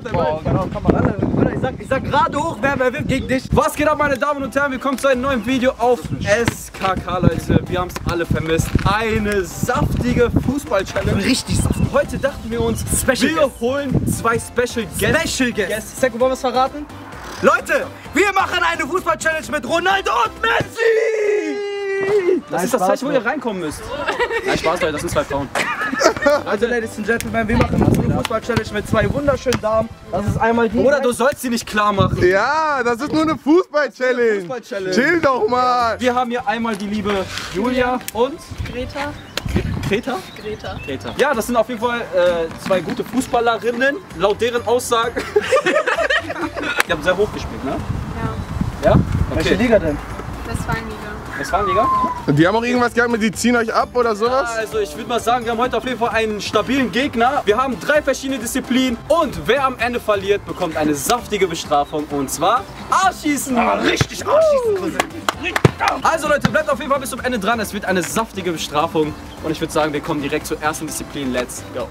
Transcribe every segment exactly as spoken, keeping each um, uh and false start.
der Ball. Genau, komm mal. Ich sag, ich sag gerade hoch, wer wer will gegen dich. Was geht ab, meine Damen und Herren? Willkommen zu einem neuen Video auf S K K, Leute. Wir haben es alle vermisst. Eine saftige Fußball-Challenge. Richtig saftig. Heute dachten wir uns, Special wir Guest. holen zwei Special Guests. Special Guest. Seko, wollen wir es verraten? Leute, wir machen eine Fußball-Challenge mit Ronaldo und Messi! Das ist das Zeichen, wo ihr reinkommen müsst. Nein, Spaß, Leute, das sind zwei Frauen. Also, Ladies and Gentlemen, wir machen eine Fußball-Challenge mit zwei wunderschönen Damen. Das ist einmal die... Oder du sollst sie nicht klar machen. Ja, das ist nur eine Fußball-Challenge. Fußball-Challenge. Chill doch mal. Wir haben hier einmal die liebe Julia und Greta. Greta. Greta. Greta. Ja, das sind auf jeden Fall äh, zwei gute Fußballerinnen, laut deren Aussagen. Die haben sehr hoch gespielt, ne? Ja. Ja? Welche Okay. Liga denn? Westfalenliga. Westfalenliga? Und die haben auch irgendwas gehabt mit, die ziehen euch ab oder sowas? Also ich würde mal sagen, wir haben heute auf jeden Fall einen stabilen Gegner. Wir haben drei verschiedene Disziplinen und wer am Ende verliert, bekommt eine saftige Bestrafung und zwar Arschschießen. Ah, richtig Arschschießen, Cousin. Also Leute, bleibt auf jeden Fall bis zum Ende dran. Es wird eine saftige Bestrafung und ich würde sagen, wir kommen direkt zur ersten Disziplin. Let's go.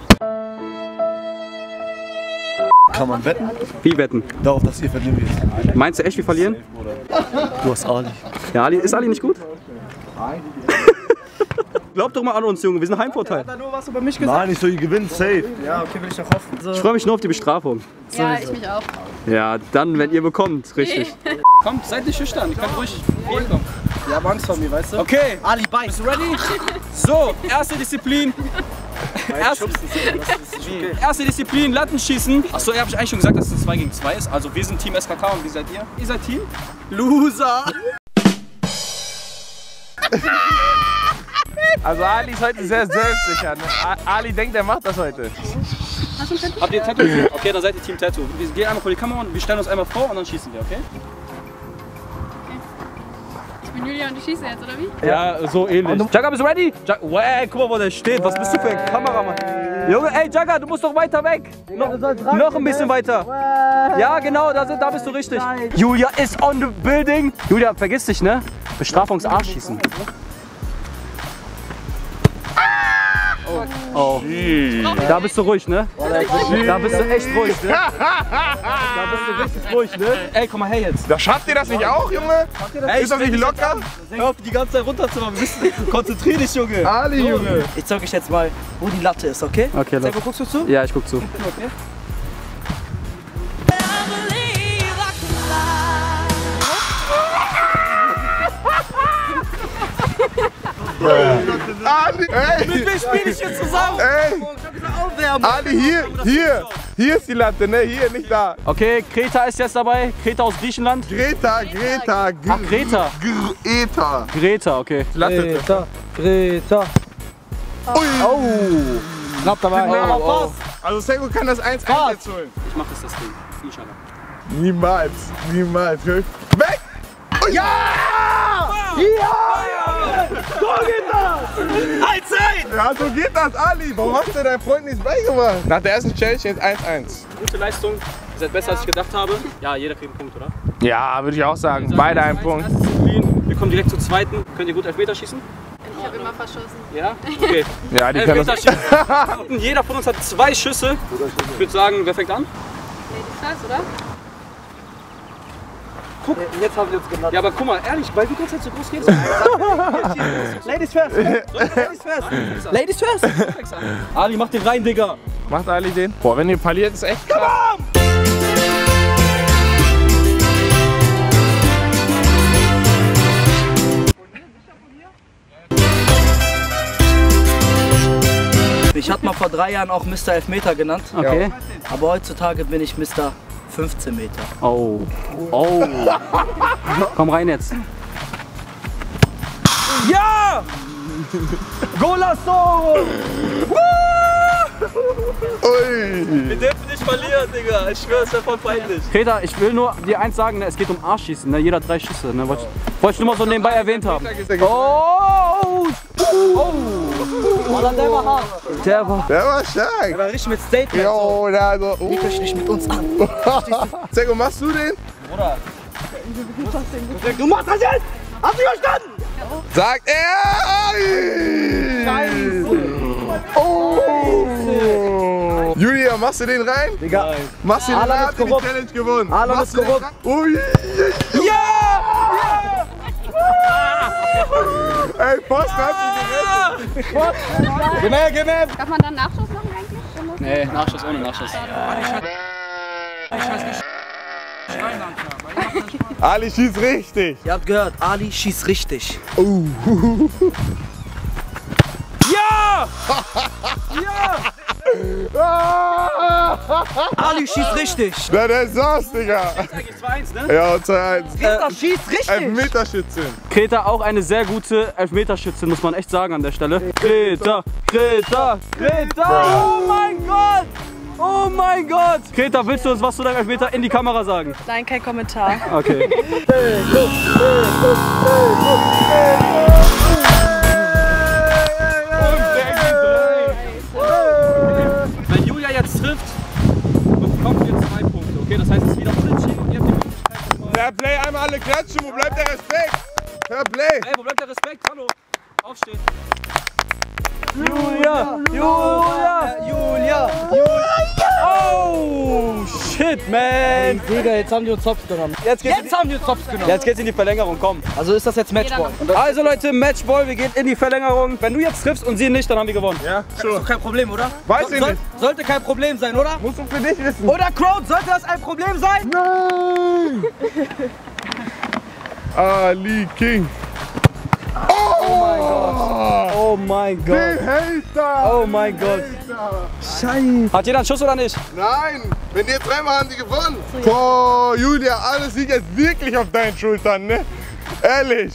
Kann man wetten? Wie wetten? Darauf, dass ihr verlieren wird. Meinst du echt, wir verlieren? Du hast Ali. Ja, Ali, ist Ali nicht gut? Glaub doch mal an uns, Junge, wir sind Heimvorteil. Hat er nur was über mich gesagt? Nein, ich soll gewinnen, safe. Ja, okay, will ich doch hoffen. So. Ich freue mich nur auf die Bestrafung. Ja, ich mich auch. Ja, dann, wenn ihr bekommt, richtig. Kommt, seid nicht schüchtern, ihr könnt ruhig viel kommen. Die haben Angst vor mir, weißt du? Okay, Ali, bye. bist du ready? So, erste Disziplin. Erste, erste Disziplin, Lattenschießen. Achso, ihr habt eigentlich schon gesagt, dass es zwei gegen zwei ist. Also wir sind Team S K K und wie seid ihr? Ihr seid Team? Loser! Also Ali ist heute sehr selbstsicher. Ne? Ali denkt, er macht das heute. Hast du ein Tattoo? Habt ihr Tattoo? Okay, dann seid ihr Team Tattoo. Wir gehen einmal vor die Kamera und wir stellen uns einmal vor und dann schießen wir, okay? Ich bin Julia und ich schieße jetzt, oder wie? Ja, so ähnlich. Jagger, bist du ready? Jag wow, guck mal, wo der steht. Was bist du für ein Kameramann? Junge, ey, Jagger, du musst doch weiter weg. Noch, noch ein bisschen weiter. Ja, genau, da, sind, da bist du richtig. Julia ist on the building. Julia, vergiss dich, ne? Bestrafungsarschschießen. Oh. Da bist du ruhig, ne? Da bist du echt ruhig, ne? Da bist du richtig ruhig, ne? Ey, komm mal her jetzt. Da schafft ihr das nicht auch, Junge? Ey, Ist das nicht locker? Hör auf, die ganze Zeit runterzumachen. Konzentrier dich, Junge. Ali, Junge. Ich zeig euch jetzt mal, wo die Latte ist, okay? Okay, Seko, guckst du zu? Ja, ich guck zu. Okay. Ali, ey. Mit wem spiele ich jetzt zusammen? Ey. Aufwärmen. Ali, hier, hier. Hier ist die Latte, ne? Hier, nicht da. Okay, Greta ist jetzt dabei. Greta aus Griechenland. Greta, Greta, Gr Ach, Greta. Greta. Greta, okay. Latte. Greta, Greta. Ui. Oh. Knapp dabei. Oh, oh. Also Seko kann das eins eins jetzt holen. Ich mach jetzt das Ding. Inshallah. Niemals, niemals. Weg! Oh, ja! Ja! So geht das! Allzeit! Ja, so geht das, Ali. Warum hast du deinem Freund nichts beigebracht? Nach der ersten Challenge jetzt eins eins. Gute Leistung. Ihr seid besser, als ich gedacht habe. Ja, jeder kriegt einen Punkt, oder? Ja, würde ich auch sagen. Beide einen Punkt. Erste Disziplin. Wir kommen direkt zur zweiten. Könnt ihr gut Elfmeter schießen? Ich habe immer verschossen. Ja? Okay. Ja, die können Elfmeter das. schießen. Jeder von uns hat zwei Schüsse. Ich würde sagen, wer fängt an? Ladies first, oder? Guck, jetzt haben wir uns genannt. Ja, aber guck mal, ehrlich, weil du kannst halt so groß gehen. Ladies first! Ladies first! Ladies first! Ali, mach den rein, Digga. Macht Ali den? Boah, wenn ihr verliert, ist echt krass. Ich hatte mal vor drei Jahren auch Mister Elfmeter genannt. Okay. Aber heutzutage bin ich Mister fünfzehn Meter. Oh. Oh. Komm rein jetzt. Ja! Golasso! Ui. Wir dürfen nicht verlieren, Digga. Ich schwöre, es wäre voll peinlich. Greta, ich will nur dir eins sagen, ne? Es geht um Arschschießen, ne? Jeder hat drei Schüsse. Ne? Wollte ich, wollte ich nur mal so nebenbei erwähnt haben. Oh! Oh! Der war hart. Der war... Der war stark. Der war richtig mit Statement. Jo, der also. Uh. Leg euch nicht mit uns an. Seko, machst du den? Bruder. Du machst das jetzt! Hast du verstanden? Sagt er! Oh! Julia, machst du den rein? Digga. Machst du den Alan rein? ist Habt ihr die korrupt. Challenge gewonnen? Alan Machst ist du den korrupt. rein? Ui. Ja! Ey, Post hat sie gerettet. Gib her, gib her. Darf man dann Nachschuss machen eigentlich? Nee, Nachschuss ohne Nachschuss. Ali schießt richtig. Ihr habt gehört, Ali schießt richtig. Ja! Ali schießt richtig. Na, der ist das, Digga. Eigentlich zwei eins, ne? Ja, zwei eins. Greta schießt richtig. Elfmeterschützin. Greta auch eine sehr gute Elfmeterschützin, muss man echt sagen an der Stelle. Greta, Greta, Greta! Oh mein Gott! Oh mein Gott! Greta, willst du uns was zu deinem Elfmeter in die Kamera sagen? Nein, kein Kommentar. Okay. Wenn Julia jetzt trifft, bekommt ihr zwei Punkte. Okay, das heißt, es ist wieder unentschieden und ihr habt die Möglichkeit nochmal. Fair Play, einmal alle klatschen. Wo bleibt der Respekt? Fair Play. Ey, wo bleibt der Respekt? Hallo. Aufstehen. Julia! Julia! Julia. Oh, shit, man! Digga, jetzt haben die uns Hops genommen. Jetzt geht's, Jetzt haben die uns Hops genommen. jetzt geht's in die Verlängerung, komm. Also ist das jetzt Matchball? Also Leute, Matchball, wir gehen in die Verlängerung. Wenn du jetzt triffst und sie nicht, dann haben wir gewonnen. Ja, Ist schon. doch kein Problem, oder? Weiß ich Soll, nicht. Sollte kein Problem sein, oder? Musst du für dich wissen. Oder Crowd, sollte das ein Problem sein? Nein! Ali King. Oh mein Gott. Den Hater! Oh mein Gott. Scheiße. Hat jeder einen Schuss oder nicht? Nein! Wenn die dreimal haben die gewonnen. Boah, Julia, alles liegt jetzt wirklich auf deinen Schultern, ne? Ehrlich.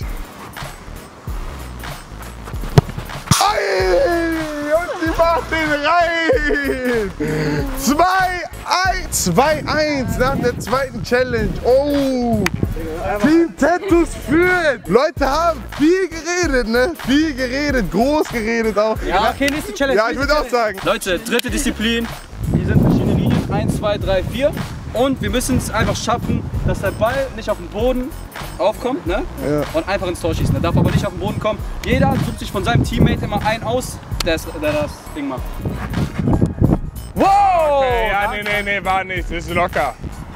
Ei, und sie macht den rein! zwei eins! zwei eins nach der zweiten Challenge. Oh! Team Tattoos führt! Leute haben viel geredet, ne? Viel geredet, groß geredet auch. Ja, okay, nächste Challenge. Ja, ich würde auch sagen. Leute, dritte Disziplin. Hier sind verschiedene Linien. eins, zwei, drei, vier. Und wir müssen es einfach schaffen, dass der Ball nicht auf den Boden aufkommt, ne? Ja. Und einfach ins Tor schießen. Der darf aber nicht auf den Boden kommen. Jeder sucht sich von seinem Teammate immer einen aus, der, ist, der das Ding macht. Wow! Okay, ja, nee, nee, nee, war nichts, ist locker.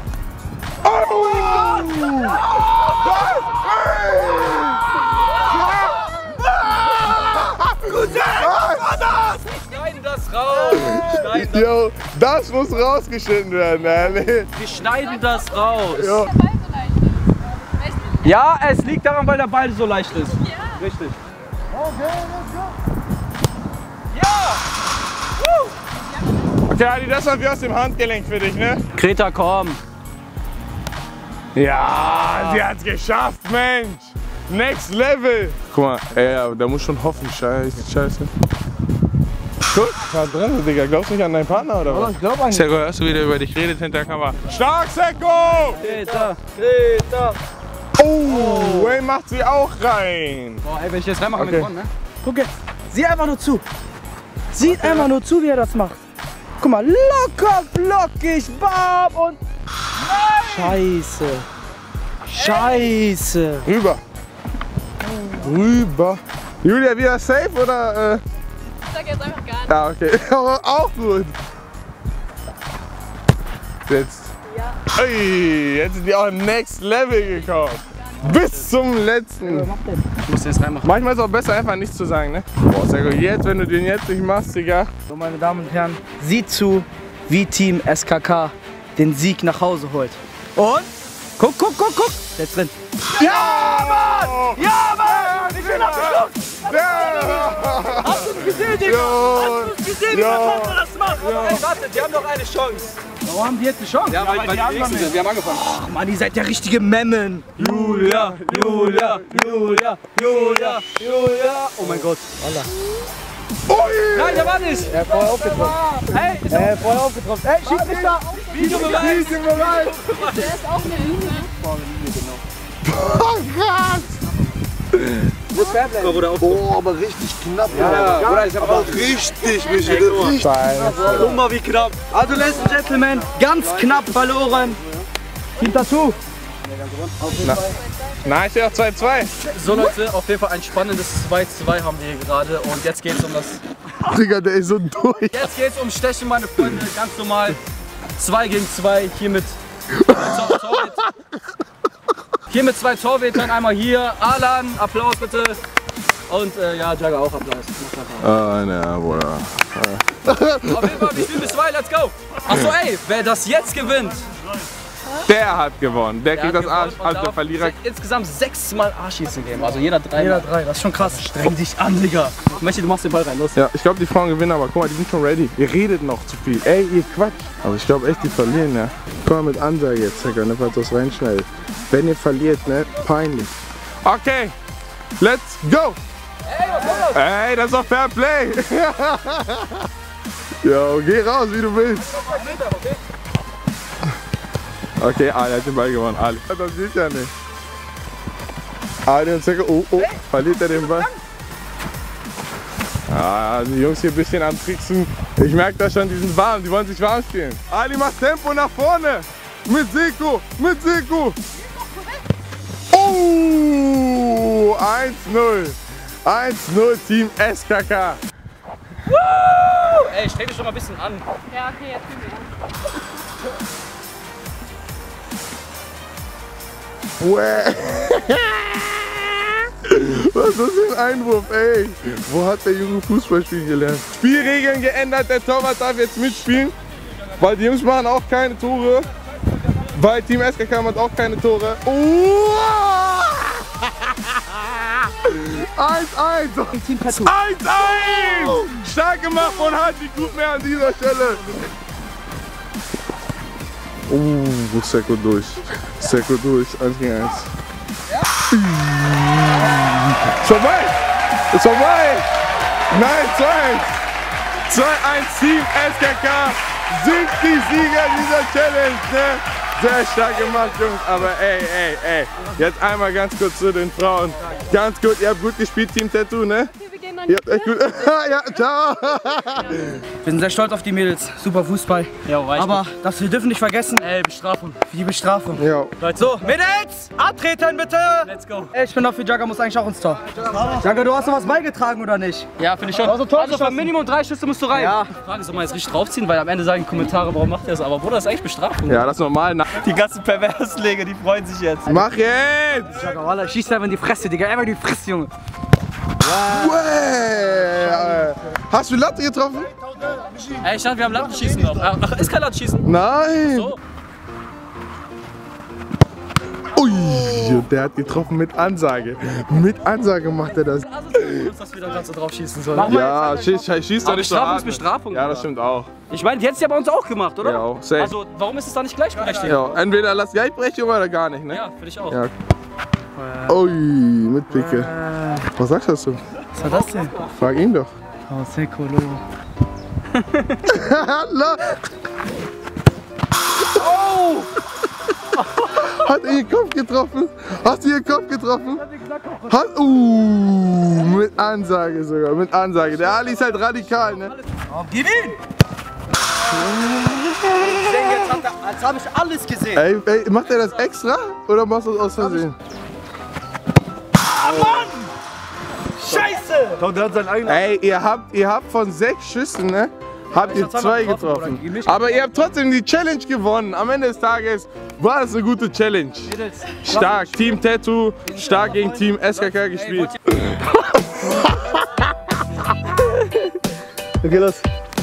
Oh! Wir schneiden das raus! Wir schneiden das, Jo, das muss rausgeschnitten werden, ehrlich. wir schneiden das raus! Jo. Der Ball so leicht ist. Weißt du? Ja, es liegt daran, weil der Ball so leicht ist. Ja. Richtig. Okay, Ali, das war wie aus dem Handgelenk für dich, ne? Greta, komm! Ja, sie hat's geschafft, Mensch. Next Level. Guck mal, ey, aber da muss schon hoffen, scheiße, scheiße. Guck, war drin, Digga. Glaubst du nicht an deinen Partner oder was? Ich glaube eigentlich. Seko, hörst du wieder über dich redet hinter der Kamera. Stark, Seko! Greta! Greta! Oh, Wayne macht sie auch rein. Boah, ey, wenn ich jetzt reinmache, Okay. okay. gewonnen, ne? Guck jetzt. Sieh einfach nur zu. Sieht einfach nur zu, wie er das macht. Guck mal, locker, flockig, bam und... Scheiße. Scheiße. Rüber. Rüber. Julia, wieder safe oder? Äh? Ich sag jetzt einfach gar nicht. Ja, okay. Aber auch gut. Jetzt. Ja. Ey, jetzt sind die auch im Next Level gekommen. Bis zum letzten. Ich muss den jetzt reinmachen. Manchmal ist es auch besser, einfach nichts zu sagen, ne? Boah, sehr gut. Jetzt, wenn du den jetzt nicht machst, Digga. So, meine Damen und Herren, sieht zu, wie Team S K K den Sieg nach Hause holt. Und? Guck, guck, guck, guck. Der ist drin. Ja, Mann! Ja, Mann! Ich bin abgeschluckt! Ja! Hast du es gesehen, Digga? Ja! Hast du es gesehen, wie Ja. der Partner das macht? Ey, warte, die haben doch eine Chance. Warum haben die jetzt eine Chance? Ja, weil, weil die nächsten sind. Wir haben angefangen. Ach Mann, ihr seid ja richtige Memmen. Julia, Julia, Julia, Julia, Julia. Oh mein Gott. Ui! Nein, der war nicht. Er hat vorher aufgetroffen. Hey, ist Er hat vorher aufgetroffen. Ey, schieß dich da! Videobeweis. Der ist auch eine Linie. Oh Gott! Boah, aber richtig knapp. Ja, Bruder, ich hab aber auch richtig, Michael. Richtig. Guck mal, wie knapp. Also, Ladies and Gentlemen, ganz knapp verloren. Team Tattoo. Na, ich stehe auch zwei zwei. So Leute, auf jeden Fall ein spannendes zwei zwei haben wir hier gerade und jetzt geht's um das Digga, der ist so durch. Jetzt geht's um Stechen, meine Freunde. Ganz normal. Zwei gegen zwei. Hier mit Tor Torwart. Hier mit zwei Torwätern. Einmal hier. Alan, Applaus bitte. Und äh, ja, Jagger auch Applaus. Ah, ne, Bruder. Auf jeden Fall, wir spielen bis zwei. Let's go. Achso, ey, wer das jetzt gewinnt, Der hat gewonnen. Der der kriegt hat das Arsch, gewonnen und also der darf Verlierer. insgesamt sechsmal Arschschießen geben. Also jeder drei. Jeder drei, das ist schon krass. Streng dich an, Digga. Ich möchte, du machst den Ball rein. Los. Ja, ich glaube, die Frauen gewinnen, aber guck mal, die sind schon ready. Ihr redet noch zu viel. Ey, ihr Quatsch. Aber ich glaube echt, die verlieren, ja. Guck mal mit Ansage jetzt, Zecker, ne, falls das reinschneidet. Wenn ihr verliert, ne, peinlich. Okay, let's go. Ey, was soll das? Ey, das ist doch Fair Play. Jo, geh raus, wie du willst. Okay, Ali hat den Ball gewonnen. Ali. Das geht ja nicht. Ali und Zecker, oh, oh, verliert er den Ball. Ah, die Jungs hier ein bisschen am Tricksen. Ich merke das schon, die sind warm, die wollen sich warm spielen. Ali macht Tempo nach vorne. Mit Seko, mit Seko. Oh, eins null. eins null Team S K K. Woo! Ey, streng dich schon mal ein bisschen an. Ja, okay, jetzt können wir. Uäh. Was ist das für ein Einwurf, ey? Wo hat der Junge Fußballspielen gelernt? Spielregeln geändert, der Torwart darf jetzt mitspielen. Weil die Jungs machen auch keine Tore. Weil Team S K K macht auch keine Tore. eins eins! eins eins! Stark gemacht von Haji Gutmeer an dieser Stelle. Oh, Seko durch. Seko durch. eins gegen eins. Ist vorbei! Ist vorbei! Nein, zwei eins! zwei eins Team S K K sind die Sieger dieser Challenge, ne? Sehr stark gemacht, Jungs, aber ey, ey, ey. Jetzt einmal ganz kurz zu den Frauen. Ganz gut, ihr habt gut gespielt, Team Tattoo, ne? Okay, wir gehen dann Ihr habt echt gut. Ja, ciao! Wir sind sehr stolz auf die Mädels. Super Fußball. Ja, reicht. Aber das wir dürfen nicht vergessen, Ey, Bestrafung. die Bestrafung. Ja. So, Mädels, abtreten bitte! Let's go. Ey, ich bin dafür, Jagger muss eigentlich auch ins Tor. Jagger, du hast noch was beigetragen oder nicht? Ja, finde ich schon. Also Tor Also für geschossen. Minimum drei Schüsse musst du rein. Ja. Die Frage ist, ob man jetzt richtig draufziehen, weil am Ende sagen die Kommentare, warum macht er das? Aber Bruder, das ist eigentlich Bestrafung. Ja, das ist normal. Na, Die ganzen Perversleger, die freuen sich jetzt. mach jetzt! Jagger, Wallah, schieß einfach in die Fresse, Digga. Einfach in die Fresse, Junge. Uäh. Hast du Latte getroffen? Ey, ich dachte, wir haben Lattenschießen noch. Ach, ist kein Lattenschießen. Nein! So. Ui, der hat getroffen mit Ansage. Mit Ansage macht er das. Also, dass wir da ganz so drauf schießen sollen. Ja, schieß, schieß doch Aber nicht so Bestrafung hart. ist Bestrafung, Ja, das Bruder. stimmt auch. Ich meine, die hättest du ja bei uns auch gemacht, oder? Ja, auch. Safe. Also, warum ist es da nicht gleichberechtigt? Ja, entweder lass Geldbrechung oder gar nicht, ne? Ja, finde ich auch. Ja. Ui, mit Picke. Was sagst du dazu? Was war das denn? Frag ihn doch. Oh, Seko, Hallo! Oh! Hat er ihren Kopf getroffen? Hast du ihren Kopf getroffen? Hat, uh, mit Ansage sogar, mit Ansage. Der Ali ist halt radikal, ne? Gib ihn! Jetzt hat er, als habe ich alles gesehen. Ey, ey, macht er das extra oder machst du das aus Versehen? Scheiße! Doch, der hat seinen eigenen. Ey, ihr habt, ihr habt von sechs Schüssen, ne? Habt ihr hab zweimal zwei getroffen, getroffen. Bruder. Aber ihr habt trotzdem die Challenge gewonnen. Am Ende des Tages war es eine gute Challenge. Stark, Team Tattoo, stark gegen Team S K K gespielt. Okay, los.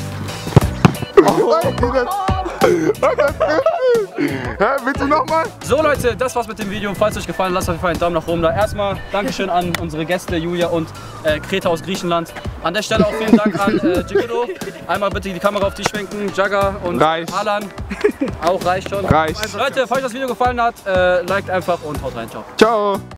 Hä, bitte nochmal? So Leute, das war's mit dem Video. Falls es euch gefallen hat, lasst auf jeden Fall einen Daumen nach oben da. Erstmal Dankeschön an unsere Gäste Julia und äh, Greta aus Griechenland. An der Stelle auch vielen Dank an äh, Gigodo. Einmal bitte die Kamera auf dich schwenken. Jagger und Reicht. Alan. Auch reicht schon. Reicht. Leute, falls euch das Video gefallen hat, äh, liked einfach und haut rein. Ciao. Ciao.